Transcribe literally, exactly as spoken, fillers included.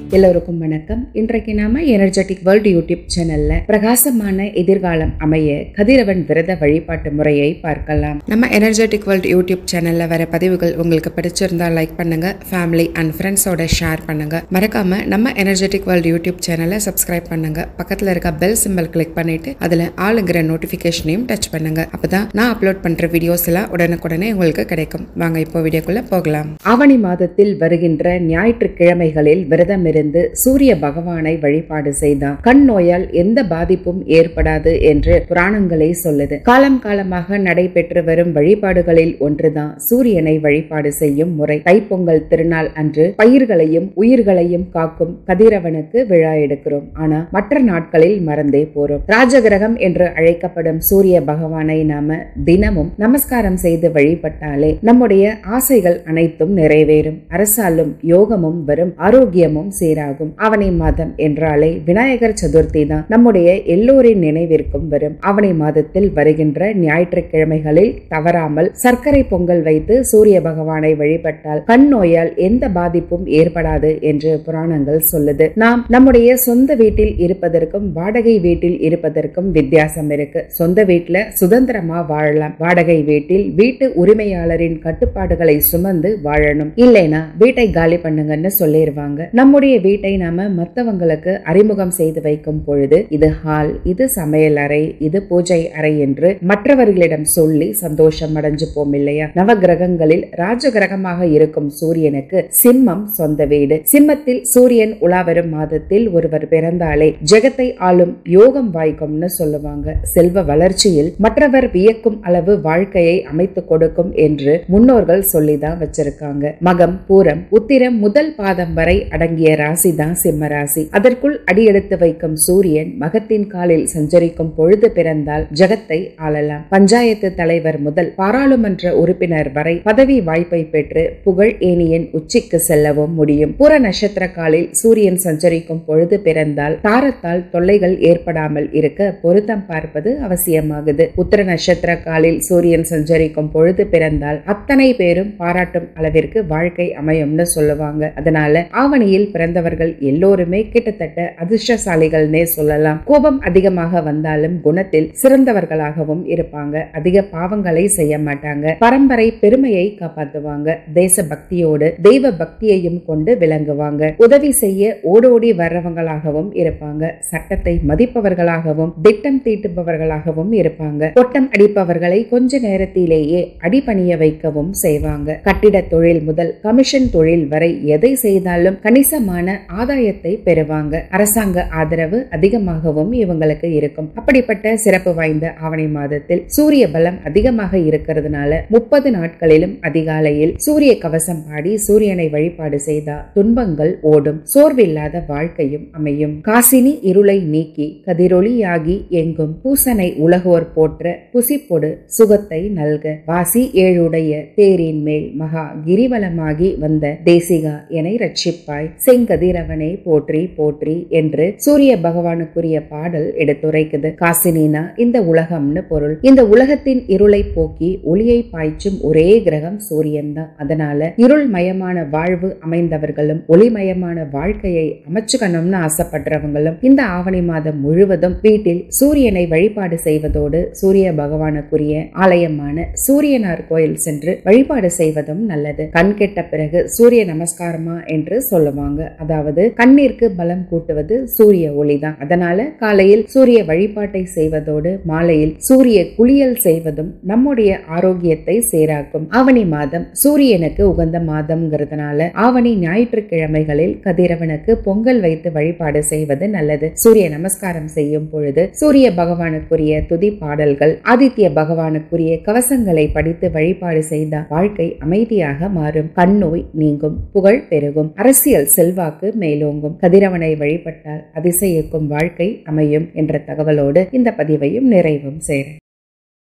எல்லோருக்கும் வணக்கம். இன்றைக்கு நாம எனர்ஜெட்டிக் வேர்ல்ட் யூடியூப் சேனல்ல பிரகாசமான எதிர்காலம் அமைய கதிரவன் விரத வழிபாட்டு முறையை பார்க்கலாம். நம்ம எனர்ஜெட்டிக் வேர்ல்ட் யூடியூப் சேனல்ல வர பதிவுகள் உங்களுக்கு பிடிச்சிருந்தா லைக் பண்ணுங்க, ஃபேமிலி அண்ட் ஃப்ரெண்ட்ஸோட ஷேர் பண்ணுங்க. மறக்காம நம்ம எனர்ஜெட்டிக் வேர்ல்ட் யூடியூப் சேனலை சப்ஸ்கிரைப் பண்ணுங்க. பக்கத்துல இருக்க பெல் சிம்பல் கிளிக் பண்ணிட்டு அதுல ஆளுங்கிற நோட்டிபிகேஷனையும் டச் பண்ணுங்க. அப்பதான் நான் அப்லோட் பண்ற வீடியோஸ் எல்லாம் உடனுக்குடனே உங்களுக்கு கிடைக்கும். வாங்க இப்போ வீடியோக்குள்ள போகலாம். ஆவணி மாதத்தில் வருகின்ற ஞாயிற்றுக்கிழமைகளில் விரதம் இருந்து சூரிய பகவானை வழிபாடு செய்தான் கண் நோயால் எந்த பாதிப்பும் ஏற்படாது என்று புராணங்களே சொல்லுது. காலம் காலமாக நடைபெற்று வரும் வழிபாடுகளில் ஒன்றுதான் சூரியனை வழிபாடு செய்யும் முறை. தைப்பொங்கல் திருநாள் அன்று பயிர்களையும் உயிர்களையும் காக்கும் கதிரவனுக்கு விழா எடுக்கிறோம். ஆனா மற்ற நாட்களில் மறந்தே போறோம். ராஜகிரகம் என்று அழைக்கப்படும் சூரிய பகவானை நாம தினமும் நமஸ்காரம் செய்து வழிபட்டாலே நம்முடைய ஆசைகள் அனைத்தும் நிறைவேறும். அரசாலும் யோகமும் வரும், ஆரோக்கியமும் சீராகும். ஆவணி மாதம் என்றாலே விநாயகர் சதுர்த்தி தான் நம்முடைய எல்லோரின் நினைவிற்கும் வரும். ஆவணி மாதத்தில் வருகின்ற ஞாயிற்றுக்கிழமைகளில் தவறாமல் சர்க்கரை பொங்கல் வைத்து சூரிய பகவானை வழிபட்டால் கண் நோயால் எந்த பாதிப்பும் ஏற்படாது என்று புராணங்கள் சொல்லுது. நாம் நம்முடைய சொந்த வீட்டில் இருப்பதற்கும் வாடகை வீட்டில் இருப்பதற்கும் வித்தியாசம் இருக்கு. சொந்த வீட்டுல சுதந்திரமா வாழலாம். வாடகை வீட்டில் வீட்டு உரிமையாளரின் கட்டுப்பாடுகளை சுமந்து வாழணும். இல்லைனா வீட்டை காலி பண்ணுங்கன்னு சொல்லிடுவாங்க. நம்முடைய வீட்டை நாம மற்றவங்களுக்கு அறிமுகம் செய்து வைக்கும் பொழுது இது ஹால், இது சமையல் அறை, இது பூஜை அறை என்று மற்றவர்களிடம் சொல்லி சந்தோஷம் அடைஞ்சு போம் இல்லையா? நவ கிரகங்களில் ராஜ கிரகமாக இருக்கும் சூரியனுக்கு சிம்மம் சொந்த வீடு. சிம்மத்தில் சூரியன் உலாவரும் மாதத்தில் ஒருவர் பிறந்தாலே ஜெகத்தை ஆளும் யோகம் வாய்க்கும்னு சொல்லுவாங்க. செல்வ வளர்ச்சியில் மற்றவர் வியக்கும் அளவு வாழ்க்கையை அமைத்து கொடுக்கும் என்று முன்னோர்கள் சொல்லிதான் வச்சிருக்காங்க. மகம், பூரம், உத்திரம் முதல் பாதம் வரை அடங்கிய ராசி தான் சிம்ம ராசி. அதற்குள் அடியெடுத்து வைக்கும் சூரியன் மகத்தின் காலில் சஞ்சரிக்கும் பொழுது பிறந்தால் ஜகத்தை ஆளலாம். பஞ்சாயத்து தலைவர் முதல் பாராளுமன்ற உறுப்பினர் வரை பதவி வாய்ப்பை பெற்று புகழ் ஏணியின் உச்சிக்கு செல்லவும் முடியும். பூர நட்சத்திர காலில் சூரியன் சஞ்சரிக்கும் பொழுது பிறந்தால் தாரத்தால் தொல்லைகள் ஏற்படாமல் இருக்க பொருத்தம் பார்ப்பது அவசியமாகுது. உத்திர நட்சத்திர காலில் சூரியன் சஞ்சரிக்கும் பொழுது பிறந்தால் அத்தனை பேரும் பாராட்டும் அளவிற்கு வாழ்க்கை அமையும்னு சொல்லுவாங்க. அதனால ஆவணியில் பிறந்தவர்கள் எல்லோருமே கிட்டத்தட்ட அதிர்ஷ்டசாலிகள்னே சொல்லலாம். கோபம் அதிகமாக வந்தாலும் குணத்தில் சிறந்தவர்களாகவும் இருப்பாங்க. அதிக பாவங்களை செய்ய மாட்டாங்க. பரம்பரை பெருமையை காப்பாற்றுவாங்க. தேச பக்தியோடு தெய்வ பக்தியையும் கொண்டு விளங்குவாங்க. உதவி செய்ய ஓடோடி வர்றவங்களாகவும் இருப்பாங்க. சட்டத்தை மதிப்பவர்களாகவும் திட்டம் தீட்டுபவர்களாகவும் இருப்பாங்க. கொட்டம் அடிப்பவர்களை கொஞ்ச நேரத்திலேயே அடிபணிய வைக்கவும் செய்வாங்க. கட்டிட தொழில் முதல் கமிஷன் தொழில் வரை எதை செய்தாலும் கணிசமான ஆதாயத்தை பெறுவாங்க. அரசாங்க ஆதரவு அதிகமாகவும் இவங்களுக்கு இருக்கும். அப்படிப்பட்ட சிறப்பு வாய்ந்த ஆவணி மாதத்தில் சூரிய பலம் அதிகமாக இருக்கிறதுனால முப்பது நாட்களிலும் அதிகாலையில் சூரிய கவசம் பாடி சூரியனை வழிபாடு செய்தா துன்பங்கள் ஓடும், சோர்வில்லாத வாழ்க்கையும் அமையும். காசினி இருளை நீக்கி கதிரொளியாகி எங்கும் பூசனை உலகோர் போற்ற புசிப்பொடு சுகத்தை நல்க வாசி ஏழுடைய தேரின் மேல் மகா கிரிவலமாகி வந்த தேசிகா என ரட்சிப்பாய் செங்கதிரவனை போற்றி போற்றி என்று சூரிய பகவானுக்குரிய பாடல் எடுத்துரைக்குது. காசினினா இந்த உலகம்னு பொருள். இந்த உலகத்தின் இருளை போக்கி ஒளியை பாய்ச்சும் ஒரே கிரகம் சூரியன் தான். அதனால இருள் மயமான வாழ்வு அமைந்தவர்களும் ஒளிமயமான வாழ்க்கையை அமைச்சுக்கணும்னு ஆசைப்படுறவங்களும் இந்த ஆவணி மாதம் முழுவதும் வீட்டில் சூரியனை வழிபாடு செய்வதோடு சூரிய பகவானுக்குரிய ஆலயமான சூரியனார் கோயில் சென்று வழிபாடு செய்வதும் நல்லது. கண் கெட்ட பிறகு சூரிய நமஸ்காரமா என்று சொல்லுவாங்க. அதாவது கண்ணிற்கு பலம் கூட்டுவது சூரிய ஒளிதான். அதனால காலையில் சூரிய வழிபாட்டை செய்வதோடு மாலையில் சூரிய குளியல் செய்வதும் நம்முடைய ஆரோக்கியத்தை சேராக்கும். ஆவணி மாதம் சூரியனுக்கு உகந்த மாதம்ங்கிறதுனால ஆவணி ஞாயிற்றுக்கிழமைகளில் கதிரவனுக்கு பொங்கல் வைத்து வழிபாடு செய்வது நல்லது. சூரிய நமஸ்காரம் செய்யும் பொழுது சூரிய பகவானுக்குரிய துதி பாடல்கள், ஆதித்ய பகவானுக்குரிய கவசங்களை படித்து வழிபாடு செய்தால் வாழ்க்கை அமைதியாக மாறும். கண்ணோய் நீங்கும், புகழ் பெருகும், அரசியல் செல்வாக்கு மேலோங்கும். கதிரவனை வழிபட்டால் அதிசயிக்கும் வாழ்க்கை அமையும் என்ற தகவலோடு இந்த பதிவையும் நிறைவும் செய்கிறேன்.